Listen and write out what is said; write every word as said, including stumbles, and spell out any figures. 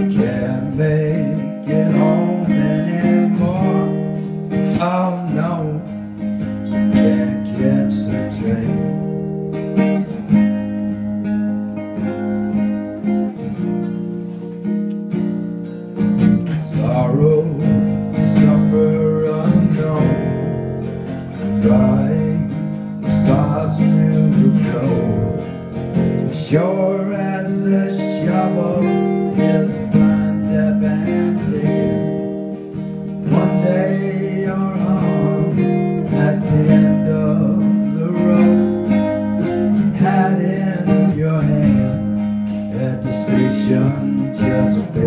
Can't make it home anymore. Oh no, can't catch the train. Sorrow, summer unknown, drying the stars to the cold. Sure as a shovel is blind, deaf and dead. One day you're home at the end of the road, hat in your hand at the station, just